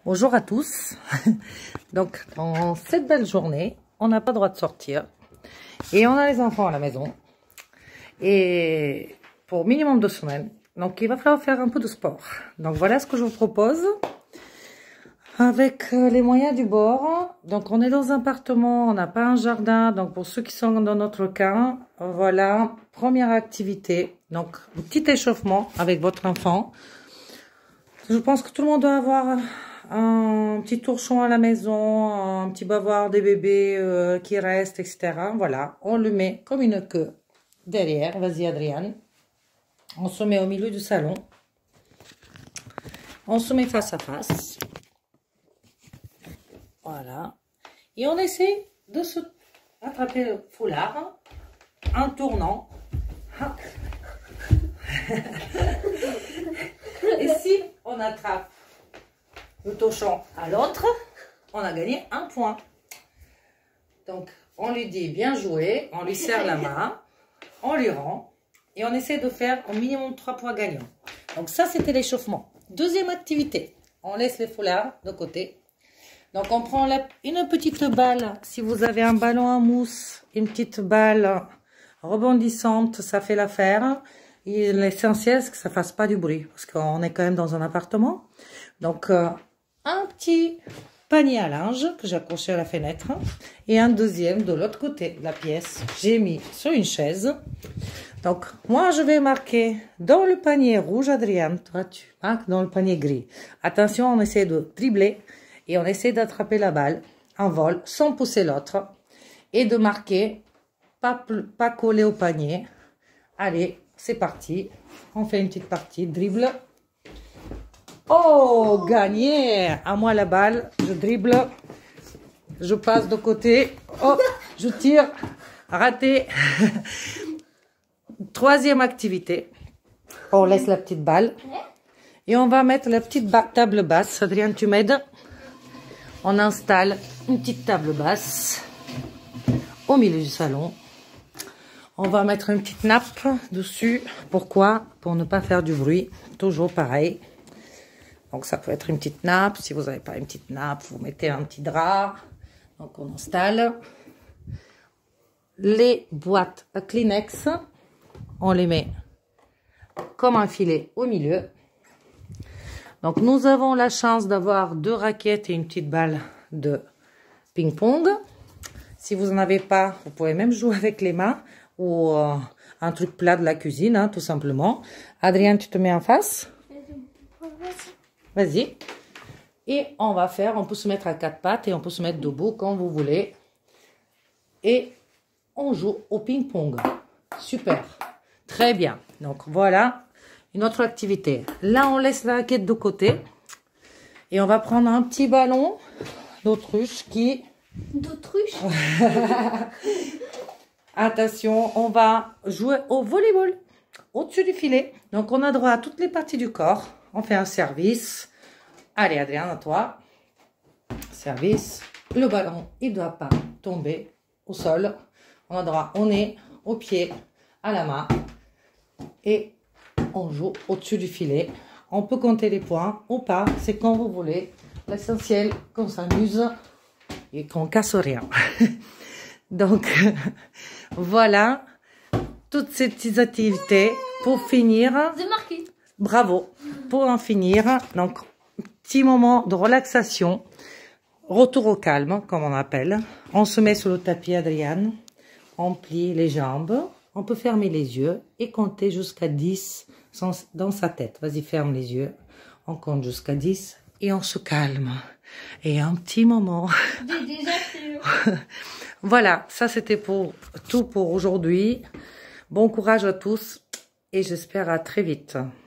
Bonjour à tous. Donc, dans cette belle journée, on n'a pas le droit de sortir. Et on a les enfants à la maison. Et pour minimum 2 semaines. Donc, il va falloir faire un peu de sport. Donc, voilà ce que je vous propose. Avec les moyens du bord. Donc, on est dans un appartement, on n'a pas un jardin. Donc, pour ceux qui sont dans notre cas, voilà, première activité. Donc, un petit échauffement avec votre enfant. Je pense que tout le monde doit avoir un petit torchon à la maison, un petit bavoir des bébés qui restent, etc. Voilà, on le met comme une queue derrière. Vas-y, Adriane. On se met au milieu du salon. On se met face à face. Voilà. Et on essaie de se attraper le foulard en tournant. Et si on attrape le torchon à l'autre, on a gagné 1 point. Donc, on lui dit bien joué, on lui serre la main, on lui rend et on essaie de faire au minimum 3 points gagnants. Donc, ça, c'était l'échauffement. Deuxième activité, on laisse les foulards de côté. Donc, on prend une petite balle. Si vous avez un ballon en mousse, une petite balle rebondissante, ça fait l'affaire. Et l'essentiel, c'est que ça ne fasse pas du bruit, parce qu'on est quand même dans un appartement. Donc, un petit panier à linge que j'ai accroché à la fenêtre et un deuxième de l'autre côté de la pièce. J'ai mis sur une chaise. Donc, moi, je vais marquer dans le panier rouge, Adriane. Toi, tu marques dans le panier gris. Attention, on essaie de dribbler et on essaie d'attraper la balle en vol sans pousser l'autre et de marquer, pas coller au panier. Allez. C'est parti, on fait une petite partie, dribble. Oh, gagné! À moi la balle, je dribble, je passe de côté, oh, je tire, raté. Troisième activité, on laisse la petite balle et on va mettre la petite table basse. Adrien, tu m'aides? On installe une petite table basse au milieu du salon. On va mettre une petite nappe dessus. Pourquoi? Pour ne pas faire du bruit. Toujours pareil. Donc, ça peut être une petite nappe. Si vous n'avez pas une petite nappe, vous mettez un petit drap. Donc, on installe. Les boîtes à Kleenex, on les met comme un filet au milieu. Donc, nous avons la chance d'avoir 2 raquettes et une petite balle de ping-pong. Si vous n'en avez pas, vous pouvez même jouer avec les mains. Ou un truc plat de la cuisine, hein, tout simplement. Adrien, tu te mets en face. Vas-y. Et on va faire, on peut se mettre à 4 pattes et on peut se mettre debout quand vous voulez. Et on joue au ping-pong. Super. Très bien. Donc voilà une autre activité. Là, on laisse la raquette de côté. Et on va prendre un petit ballon d'autruche qui... D'autruche. Attention, on va jouer au volleyball au-dessus du filet. Donc, on a droit à toutes les parties du corps. On fait un service. Allez, Adrien, à toi. Service. Le ballon, il ne doit pas tomber au sol. On a droit au nez, au pied, à la main. Et on joue au-dessus du filet. On peut compter les points ou pas. C'est quand vous voulez. L'essentiel, qu'on s'amuse et qu'on casse rien. Donc, voilà, toutes ces petites activités pour finir. Bravo, pour en finir. Donc, petit moment de relaxation, retour au calme, comme on appelle. On se met sur le tapis, Adriane. On plie les jambes. On peut fermer les yeux et compter jusqu'à 10 dans sa tête. Vas-y, ferme les yeux. On compte jusqu'à 10 et on se calme. Et un petit moment. J'ai déjà fait. Voilà, ça c'était tout pour aujourd'hui. Bon courage à tous et j'espère à très vite.